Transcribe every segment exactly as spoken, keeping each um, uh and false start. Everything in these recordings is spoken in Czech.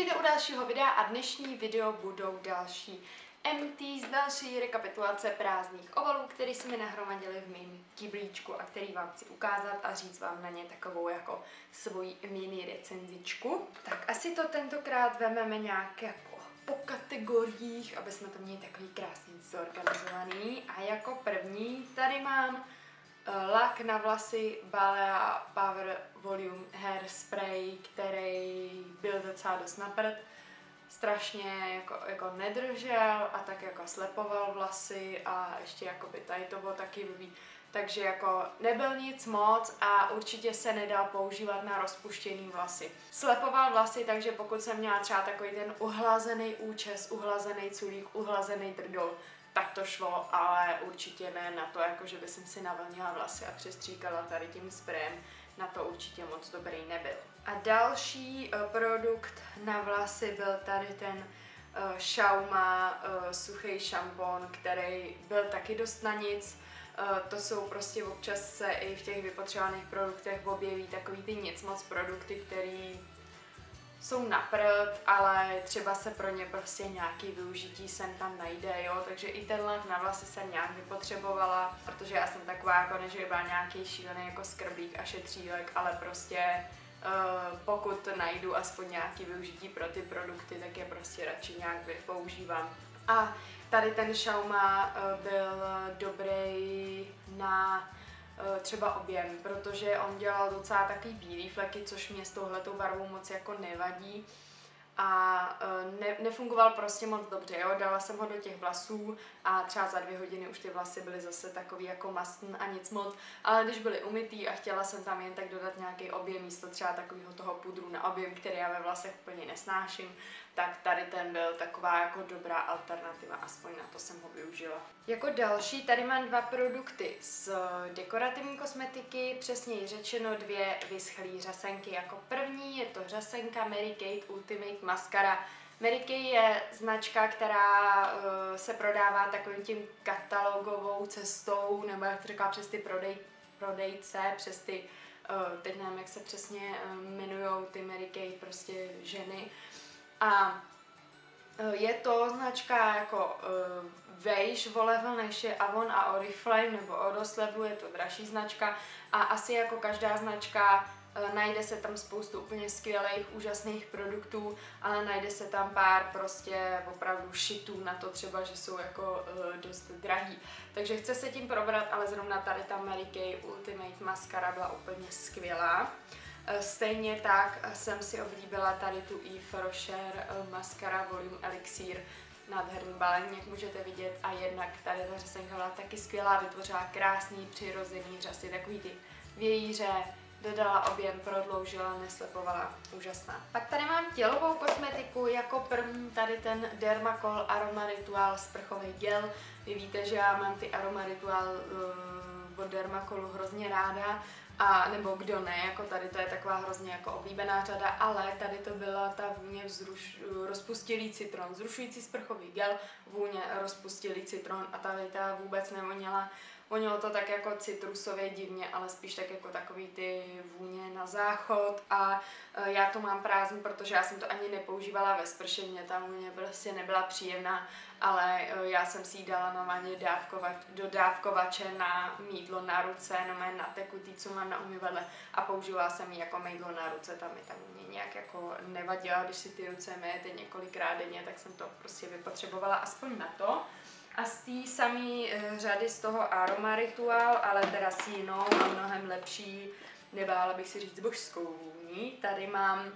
Vítejte u dalšího videa a dnešní video budou další empties, další rekapitulace prázdných obalů, které se mi nahromadily v mém kyblíčku a který vám chci ukázat a říct vám na ně takovou jako svoji mini recenzičku. Tak asi to tentokrát vememe nějak jako po kategoriích, aby jsme to měli takový krásný zorganizovaný. A jako první tady mám lak na vlasy Balea Power Volume Hair Spray, který byl docela dost na prd. Strašně jako, jako nedržel a tak jako slepoval vlasy a ještě jako by tady to bylo taky blbý. Takže jako nebyl nic moc a určitě se nedal používat na rozpuštěný vlasy. Slepoval vlasy, takže pokud jsem měla třeba takový ten uhlazený účes, uhlazený culík, uhlazený trdol, tak to šlo, ale určitě ne na to, jako že by jsem si navlnila vlasy a přestříkala tady tím sprayem. Na to určitě moc dobrý nebyl. A další uh, produkt na vlasy byl tady ten uh, Schauma uh, suchý šampon, který byl taky dost na nic. Uh, to jsou prostě občas se i v těch vypotřebovaných produktech objeví takový ty nic moc produkty, který jsou na prd, ale třeba se pro ně prostě nějaký využití sem tam najde, jo, takže i tenhle na vlasy jsem nějak vypotřebovala, protože já jsem taková jako ne, že by byla nějaký šílený jako skrblík a šetřílek, ale prostě uh, pokud najdu aspoň nějaký využití pro ty produkty, tak je prostě radši nějak používám. A tady ten Schauma uh, byl dobrý na třeba objem, protože on dělal docela takový bílý fleky, což mě s touhletou barvou moc jako nevadí a ne, nefungoval prostě moc dobře, jo? Dala jsem ho do těch vlasů a třeba za dvě hodiny už ty vlasy byly zase takový jako mastný a nic moc, ale když byly umytý a chtěla jsem tam jen tak dodat nějaký objem místo třeba takového toho pudru na objem, který já ve vlasech úplně nesnáším, tak tady ten byl taková jako dobrá alternativa, aspoň na to jsem ho využila. Jako další tady mám dva produkty z dekorativní kosmetiky, přesněji řečeno dvě vyschlý řasenky. Jako první je to řasenka Mary Kay Ultimate Mascara. Mary Kay je značka, která uh, se prodává takovým tím katalogovou cestou, nebo jak to říká, přes ty prodej, prodejce, přes ty, uh, teď nevím, jak se přesně uh, jmenujou ty Mary Kay prostě ženy. A je to značka jako uh, vejš o level než je Avon a Oriflame nebo o dost levelu, je to dražší značka a asi jako každá značka uh, najde se tam spoustu úplně skvělých, úžasných produktů, ale najde se tam pár prostě opravdu šitů na to třeba, že jsou jako uh, dost drahý. Takže chce se tím probrat, ale zrovna tady ta Mary Kay Ultimate Mascara byla úplně skvělá. Stejně tak jsem si oblíbila tady tu Yves Rocher Mascara Volume Elixir, nádherný balení, jak můžete vidět, a jednak tady ta řasenka byla taky skvělá, vytvořila krásný přirozený řasy, takový ty vějíře, dodala objem, prodloužila, neslepovala, úžasná. Pak tady mám tělovou kosmetiku, jako první tady ten Dermacol Aroma Ritual sprchový gel. Vy víte, že já mám ty Aroma Ritual uh, od Dermacolu hrozně ráda. A nebo kdo ne, jako tady to je taková hrozně jako oblíbená řada, ale tady to byla ta vůně vzruš, rozpustilý citron, zrušující sprchový gel, vůně rozpustilý citron a tady ta vůbec nevoněla. Vonilo to tak jako citrusově divně, ale spíš tak jako takový ty vůně na záchod a e, já to mám prázdný, protože já jsem to ani nepoužívala ve sprše, mě ta vůně prostě nebyla příjemná, ale e, já jsem si ji dala normálně dávkovat, do dávkovače na mýdlo na ruce, no na tekutý, co mám na umyvadle a používala jsem ji jako mýdlo na ruce, tam mi ta vůně nějak jako nevadila, když si ty ruce myjete několikrát denně, tak jsem to prostě vypotřebovala aspoň na to. A z té samé řady z toho Aroma Ritual, ale teda s jinou a mnohem lepší, nebála bych si říct božskou vůní. Tady mám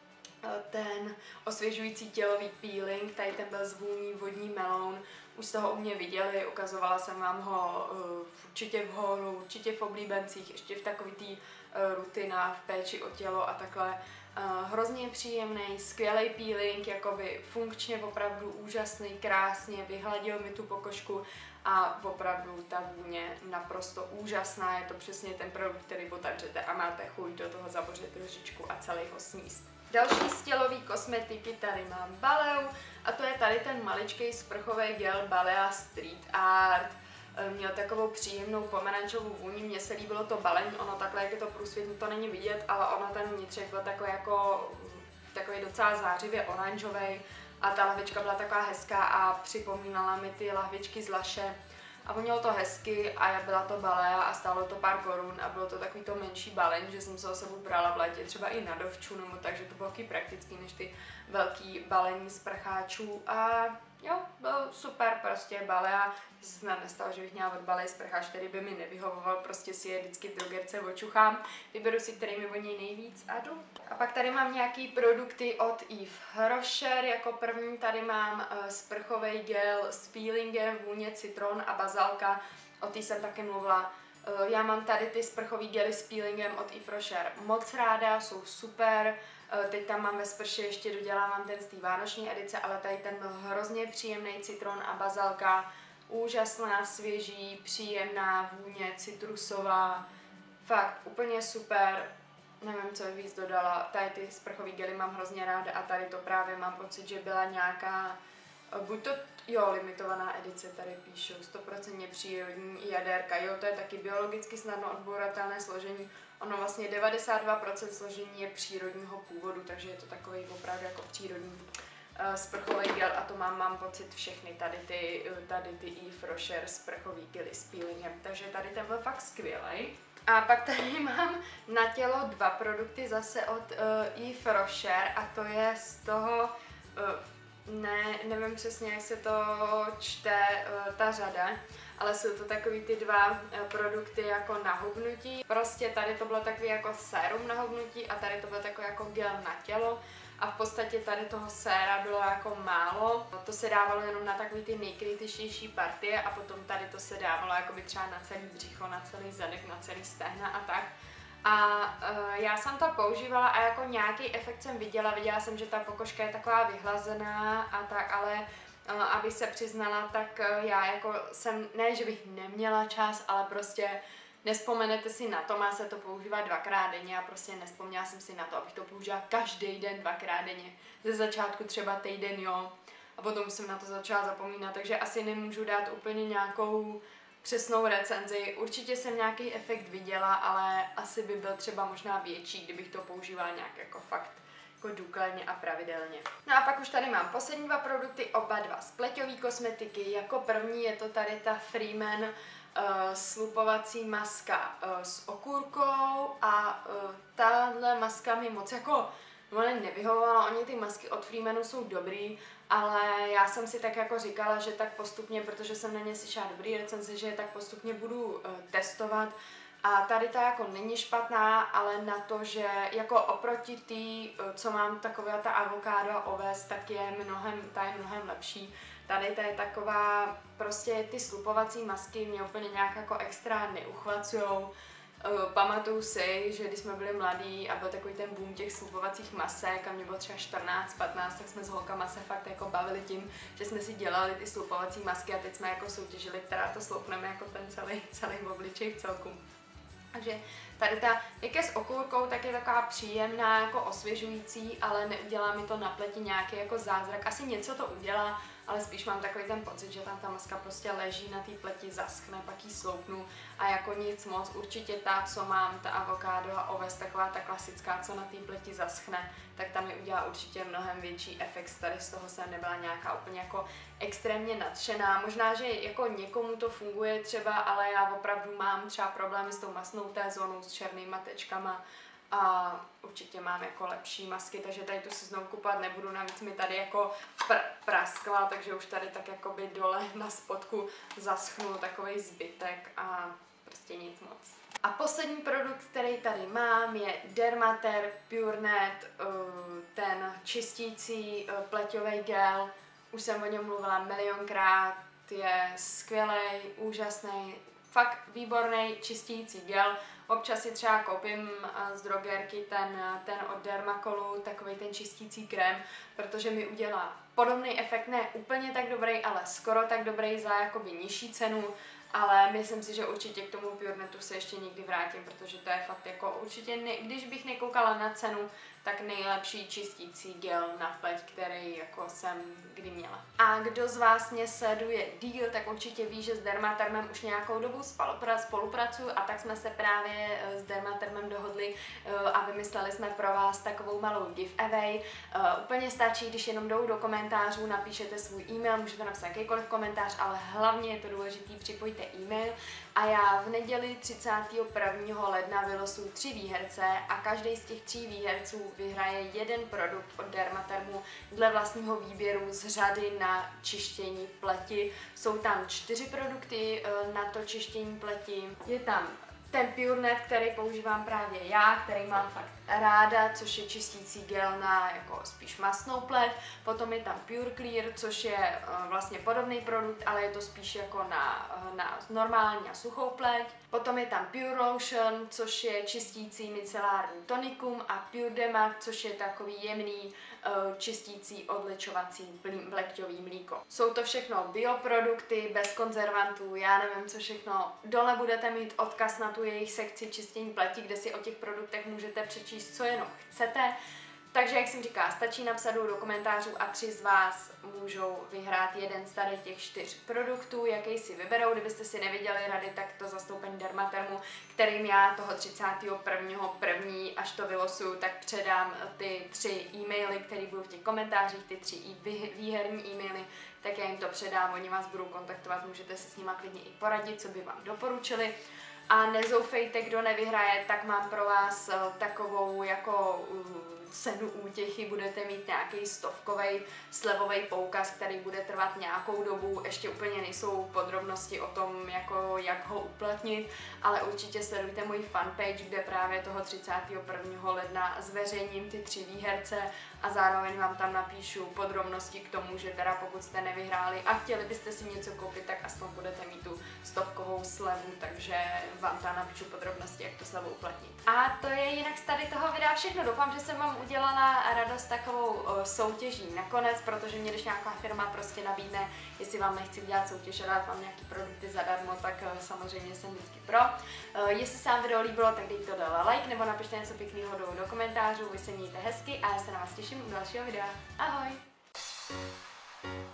ten osvěžující tělový peeling, tady ten byl z vůní vodní meloun. Už jste ho u mě viděli, ukazovala jsem vám ho uh, určitě v holu, určitě v oblíbencích, ještě v takový tý uh, rutinách, v péči o tělo a takhle. Uh, hrozně příjemný, skvělý peeling, jakoby funkčně opravdu úžasný, krásně, vyhladil mi tu pokožku a opravdu ta vůně naprosto úžasná, je to přesně ten produkt, který otevřete a máte chuť do toho zabořit lžičku a celý ho sníst. Další z tělový kosmetiky tady mám Baleu a to je tady ten maličký sprchový gel Balea Street Art. Měl takovou příjemnou pomerančovou vůni, mně se líbilo to balení, ono takhle, jak je to průsvětný, to není vidět, ale ono ten vnitřek byl takový jako takový docela zářivě oranžový a ta lahvička byla taková hezká a připomínala mi ty lahvičky z Laše. A vonilo to hezky a byla to balea a stálo to pár korun a bylo to takový to menší baleň, že jsem se o sebou brala v létě třeba i na dovču, nebo takže to bylo taky praktický než ty velký balení z prcháčů a jo, byl super prostě balea, že se snad nestalo, že bych měla od balej sprcháč, který by mi nevyhovoval, prostě si je vždycky v drogerce očuchám, vyberu si, který mi voní nejvíc a jdu. A pak tady mám nějaký produkty od Yves Rocher, jako první tady mám uh, sprchový gel s peelingem, vůně citron a bazalka, o té jsem taky mluvila. Uh, já mám tady ty sprchový gely s peelingem od Yves Rocher moc ráda, jsou super. Teď tam mám ve sprše, ještě dodělávám ten z té vánoční edice, ale tady ten byl hrozně příjemný, citron a bazalka, úžasná, svěží, příjemná vůně, citrusová, fakt úplně super, nevím, co bych víc dodala, tady ty sprchový gely mám hrozně ráda a tady to právě mám pocit, že byla nějaká, buď to, jo, limitovaná edice, tady píšou, sto procent přírodní jaderka, jo, to je taky biologicky snadno odbouratelné složení. Ono vlastně devadesát dva procent složení je přírodního původu, takže je to takový opravdu jako přírodní uh, sprchový gel a to mám, mám pocit všechny tady ty, tady ty Yves Rocher sprchový gely s peelingem, takže tady ten byl fakt skvělý. A pak tady mám na tělo dva produkty zase od uh, Yves Rocher a to je z toho, uh, ne, nevím přesně, jak se to čte, uh, ta řada, ale jsou to takový ty dva produkty jako na hubnutí. Prostě tady to bylo takový jako sérum na hubnutí a tady to bylo takový jako gel na tělo. A v podstatě tady toho séra bylo jako málo. To se dávalo jenom na takový ty nejkritičtější partie a potom tady to se dávalo jako by třeba na celý břicho, na celý zadek, na celý stehna a tak. A uh, já jsem to používala a jako nějaký efekt jsem viděla. Viděla jsem, že ta pokožka je taková vyhlazená a tak, ale abych se přiznala, tak já jako jsem, ne, že bych neměla čas, ale prostě nespomenete si na to, má se to používat dvakrát denně a prostě nespomněla jsem si na to, abych to použila každý den dvakrát denně. Ze začátku třeba týden, jo, a potom jsem na to začala zapomínat, takže asi nemůžu dát úplně nějakou přesnou recenzi. Určitě jsem nějaký efekt viděla, ale asi by byl třeba možná větší, kdybych to používala nějak jako fakt jako důkladně a pravidelně. No a pak už tady mám poslední dva produkty, oba dva z pleťové kosmetiky. Jako první je to tady ta Freeman uh, slupovací maska uh, s okurkou a uh, tahle maska mi moc jako nevyhovovala. Oni ty masky od Freemanu jsou dobrý, ale já jsem si tak jako říkala, že tak postupně, protože jsem na ně slyšela dobrý recenze, že je tak postupně budu uh, testovat. A tady ta jako není špatná, ale na to, že jako oproti tý, co mám takové ta avokádo a oves, tak je mnohem, ta je mnohem lepší. Tady ta je taková, prostě ty slupovací masky mě úplně nějak jako extra neuchvacujou. Pamatuju si, že když jsme byli mladí a byl takový ten boom těch slupovacích masek a mě bylo třeba čtrnáct patnáct, tak jsme s holkama se fakt jako bavili tím, že jsme si dělali ty slupovací masky a teď jsme jako soutěžili, která to sloupneme jako ten celý, celý obličej v celku. Takže tady ta, jak je s okurkou, tak je taková příjemná, jako osvěžující, ale neudělá mi to na pleti nějaký jako zázrak. Asi něco to udělá, ale spíš mám takový ten pocit, že tam ta maska prostě leží na té pleti, zaschne, pak ji sloupnu a jako nic moc. Určitě ta, co mám, ta avokádo a oves, taková ta klasická, co na té pleti zaschne, tak tam mi udělá určitě mnohem větší efekt. Tady z toho jsem nebyla nějaká úplně jako extrémně nadšená. Možná, že jako někomu to funguje třeba, ale já opravdu mám třeba problémy s tou masnou té zónou, s černýma tečkama a určitě mám jako lepší masky, takže tady tu si znovu kupovat nebudu, navíc mi tady jako pr praskla, takže už tady tak jakoby dole na spodku zaschnul takovej zbytek a prostě nic moc. A poslední produkt, který tady mám, je Dermater PureNet, ten čistící pleťový gel. Už jsem o něm mluvila milionkrát, je skvělej, úžasný, fakt výborný čistící gel. Občas si třeba koupím z drogerky ten, ten od Dermacolu, takový ten čistící krém, protože mi udělá podobný efekt, ne úplně tak dobrý, ale skoro tak dobrý za jakoby nižší cenu, ale myslím si, že určitě k tomu PureNetu se ještě někdy vrátím, protože to je fakt jako určitě, ne, když bych nekoukala na cenu, tak nejlepší čistící gel na pleť, který jako jsem kdy měla. A kdo z vás mě sleduje díl, tak určitě ví, že s Dermatermem už nějakou dobu spolupracuju a tak jsme se právě právě s Dermatermem dohodli a vymysleli jsme pro vás takovou malou giveaway. Úplně stačí, když jenom jdou do komentářů, napíšete svůj e-mail, můžete napsat jakýkoliv komentář, ale hlavně je to důležitý, připojte e-mail a já v neděli třicátého prvního ledna vylosuju tři výherce a každý z těch tří výherců vyhraje jeden produkt od Dermatermu dle vlastního výběru z řady na čištění pleti. Jsou tam čtyři produkty na to čištění pleti. Je tam ten PureNet, který používám právě já, který mám fakt ráda, což je čistící gel na jako spíš mastnou pleť. Potom je tam Pure Clear, což je uh, vlastně podobný produkt, ale je to spíš jako na, uh, na normální a suchou pleť. Potom je tam Pure Lotion, což je čistící micelární tonikum a Pure Dema, což je takový jemný uh, čistící odlečovací bleťový mlíko. Jsou to všechno bioprodukty, bez konzervantů, já nevím co všechno. Dole budete mít odkaz na tu jejich sekci čistění pleti, kde si o těch produktech můžete přečíst, co jenom chcete. Takže, jak jsem říkala, stačí napsat do komentářů a tři z vás můžou vyhrát jeden z tady těch čtyř produktů, jaký si vyberou. Kdybyste si neviděli rady, tak to zastoupení Dermatermu, kterým já toho třicátého prvního první až to vylosuju, tak předám ty tři e-maily, které budou v těch komentářích, ty tři výherní e-maily, tak já jim to předám, oni vás budou kontaktovat, můžete se s nima klidně i poradit, co by vám doporučili. A nezoufejte, kdo nevyhraje, tak mám pro vás takovou jako cenu útěchy, budete mít nějaký stovkový slevový poukaz, který bude trvat nějakou dobu, ještě úplně nejsou podrobnosti o tom, jako jak ho uplatnit, ale určitě sledujte můj fanpage, kde právě toho třicátého prvního ledna zveřejním ty tři výherce a zároveň vám tam napíšu podrobnosti k tomu, že teda pokud jste nevyhráli a chtěli byste si něco koupit, tak aspoň budete mít tu stovkovou slevu, takže vám tam napíšu podrobnosti, jak tu slevu uplatnit. A to je jinak z tady toho videa všechno. Doufám, že jsem vám udělala radost takovou uh, soutěží nakonec, protože mě když nějaká firma prostě nabídne, jestli vám nechci udělat soutěž a dát vám nějaký produkty zadarmo, tak uh, samozřejmě jsem vždycky pro. Uh, jestli se vám video líbilo, tak dejte to dole like nebo napište něco pěkného do, do komentářů, vy se mějte hezky a já se na vás těším u dalšího videa. Ahoj!